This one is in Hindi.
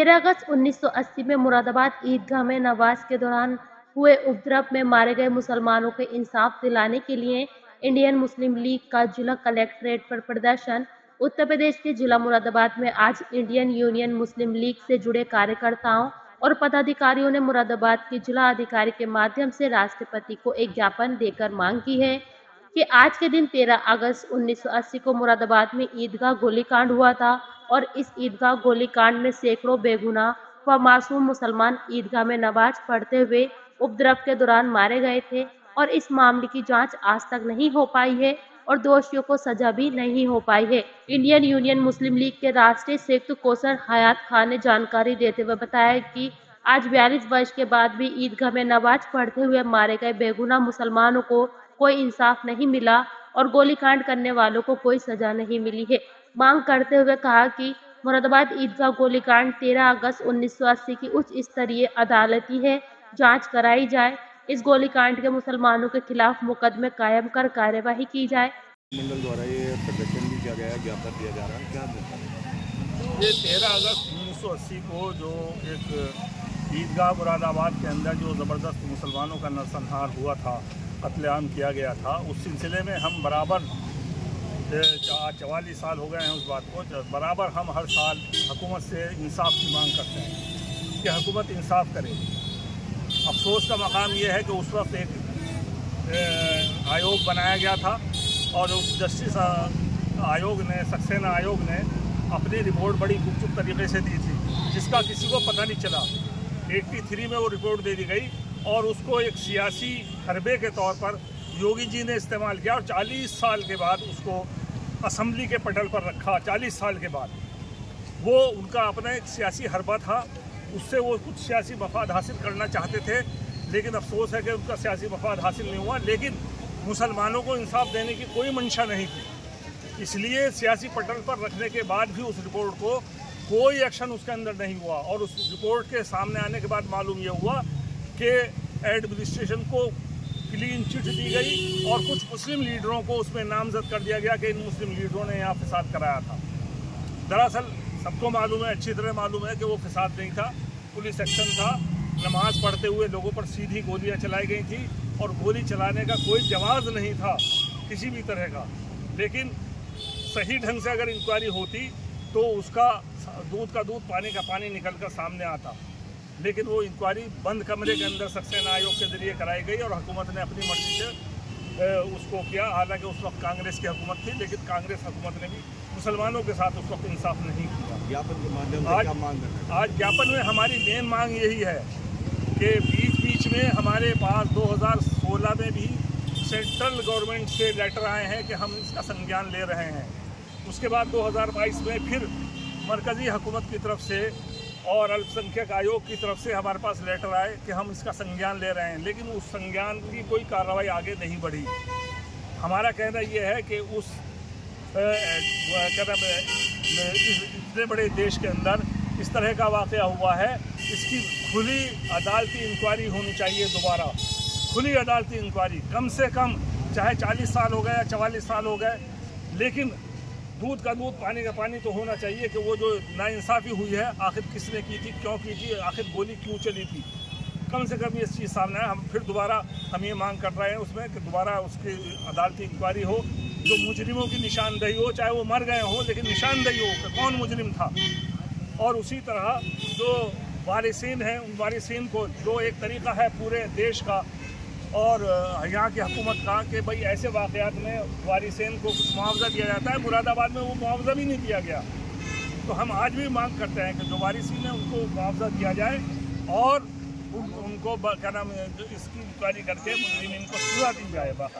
13 अगस्त 1980 में मुरादाबाद ईदगाह में नमाज के दौरान हुए उपद्रव में मारे गए मुसलमानों को इंसाफ दिलाने के लिए इंडियन मुस्लिम लीग का जिला कलेक्ट्रेट पर प्रदर्शन। उत्तर प्रदेश के जिला मुरादाबाद में आज इंडियन यूनियन मुस्लिम लीग से जुड़े कार्यकर्ताओं और पदाधिकारियों ने मुरादाबाद के जिला अधिकारी के माध्यम से राष्ट्रपति को एक ज्ञापन देकर मांग की है कि आज के दिन 13 अगस्त 1980 को मुरादाबाद में ईदगाह गोलीकांड हुआ था और इस ईदगाह गोलीकांड में सैकड़ों बेगुनाह व मासूम मुसलमान ईदगाह में नमाज पढ़ते हुए उपद्रव के दौरान मारे गए थे और इस मामले की जांच आज तक नहीं हो पाई है और दोषियों को सजा भी नहीं हो पाई है। इंडियन यूनियन मुस्लिम लीग के राष्ट्रीय संयुक्त कोषर हयात खान ने जानकारी देते हुए बताया कि आज 42 वर्ष के बाद भी ईदगाह में नमाज पढ़ते हुए मारे गए बेगुनाह मुसलमानों को कोई इंसाफ नहीं मिला और गोलीकांड करने वालों को कोई सजा नहीं मिली है। मांग करते हुए कहा कि मुरादाबाद ईदगाह गोलीकांड 13 अगस्त 1980 की उच्च स्तरीय अदालती है, जांच कराई जाए। इस गोलीकांड के मुसलमानों के खिलाफ मुकदमे कायम कर कार्यवाही की जाए। मंडल द्वारा ये प्रदर्शन भी किया गया, ज्ञापन दिया जा रहा है, क्या ये 13 अगस्त 1980 को जो एक ईदगाह मुरादाबाद के अंदर जो ज़बरदस्त मुसलमानों का नरसंहार हुआ था, कत्लेआम किया गया था, उस सिलसिले में हम बराबर 44 साल हो गए हैं उस बात को, बराबर हम हर साल हुकूमत से इंसाफ की मांग करते हैं कि हुकूमत इंसाफ करे। अफसोस का मकाम यह है कि उस वक्त एक आयोग बनाया गया था और उस जस्टिस आयोग ने, सक्सेना आयोग ने अपनी रिपोर्ट बड़ी गुपचुप तरीके से दी थी, जिसका किसी को पता नहीं चला। 83 में वो रिपोर्ट दे दी गई और उसको एक सियासी हरबे के तौर पर योगी जी ने इस्तेमाल किया और 40 साल के बाद उसको असम्बली के पटल पर रखा। 40 साल के बाद वो उनका अपना एक सियासी हरबा था, उससे वो कुछ सियासी मफाद हासिल करना चाहते थे, लेकिन अफसोस है कि उनका सियासी मफाद हासिल नहीं हुआ। लेकिन मुसलमानों को इंसाफ देने की कोई मंशा नहीं थी, इसलिए सियासी पटल पर रखने के बाद भी उस रिपोर्ट को कोई एक्शन उसके अंदर नहीं हुआ। और उस रिपोर्ट के सामने आने के बाद मालूम ये हुआ कि एडमिनिस्ट्रेशन को क्लीन चिट दी गई और कुछ मुस्लिम लीडरों को उसमें नामजद कर दिया गया कि इन मुस्लिम लीडरों ने यहाँ फसाद कराया था। दरअसल सबको मालूम है, अच्छी तरह मालूम है कि वो फसाद नहीं था, पुलिस एक्शन था। नमाज पढ़ते हुए लोगों पर सीधी गोलियां चलाई गई थी और गोली चलाने का कोई जवाब नहीं था किसी भी तरह का। लेकिन सही ढंग से अगर इंक्वायरी होती तो उसका दूध का दूध, पानी का पानी निकल कर सामने आता। लेकिन वो इंक्वायरी बंद कमरे के अंदर सक्सेना आयोग के जरिए कराई गई और हुकूमत ने अपनी मर्जी से उसको किया। हालांकि उस वक्त कांग्रेस की हुकूमत थी, लेकिन कांग्रेस हुकूमत ने भी मुसलमानों के साथ उस वक्त इंसाफ नहीं किया। ज्ञापन के माध्यम से क्या मांग करते हैं? आज ज्ञापन में हमारी मेन मांग यही है कि बीच में हमारे पास 2016 में भी सेंट्रल गवर्नमेंट से लेटर आए हैं कि हम इसका संज्ञान ले रहे हैं। उसके बाद 2022 में फिर मरकज़ी हुकूमत की तरफ से और अल्पसंख्यक आयोग की तरफ से हमारे पास लेटर आए कि हम इसका संज्ञान ले रहे हैं, लेकिन उस संज्ञान की कोई कार्रवाई आगे नहीं बढ़ी। हमारा कहना यह है कि उस इतने बड़े देश के अंदर इस तरह का वाक़या हुआ है, इसकी खुली अदालती इंक्वायरी होनी चाहिए। दोबारा खुली अदालती इंक्वायरी, कम से कम चाहे 40 साल हो गए या 44 साल हो गए, लेकिन दूध का दूध, पानी का पानी तो होना चाहिए कि वो जो नाइंसाफ़ी हुई है आखिर किसने की थी, क्यों की थी, आखिर गोली क्यों चली थी, कम से कम ये चीज़ सामने है। हम फिर दोबारा हम ये मांग कर रहे हैं उसमें कि दोबारा उसकी अदालती इंक्वायरी हो, जो मुजरिमों की निशानदेही हो, चाहे वो मर गए हों लेकिन निशानदेही हो कि कौन मुजरिम था। और उसी तरह जो वारिसीन हैं, उन वारिसीन को, जो एक तरीक़ा है पूरे देश का और यहाँ की हुकूमत का कि भाई ऐसे वाक़यात में वारिसीन को कुछ मुआवजा दिया जाता है, मुरादाबाद में वो मुआवजा भी नहीं दिया गया। तो हम आज भी मांग करते हैं कि जो वारिसीन है उनको मुआवजा दिया जाए और उनको क्या नाम है, इसकी इंक्वायरी करके मुजरिमीन को सज़ा दी जाए।